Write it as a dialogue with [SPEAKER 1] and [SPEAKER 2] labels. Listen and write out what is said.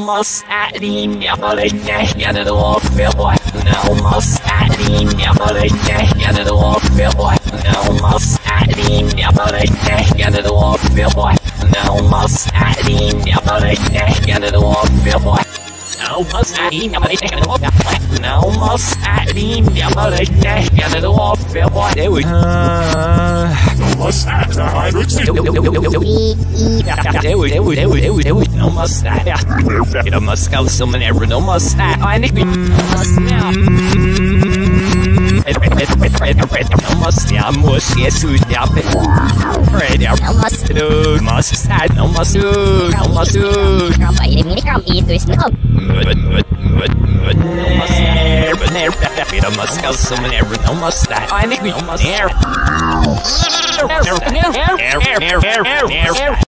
[SPEAKER 1] must I lean never let get it off feel boy. No must I lean never let get it off feel boy. No must I lean never let get it off feel boy. No must I lean never let get it off feel boy. No must I lean never let get it off. No must I lean never let get it off feel boy. There we must I no must I no must go someone ever no must I think we must now no must I must yes who's now right now must do must I no must do no must do no must go someone ever no must I think we must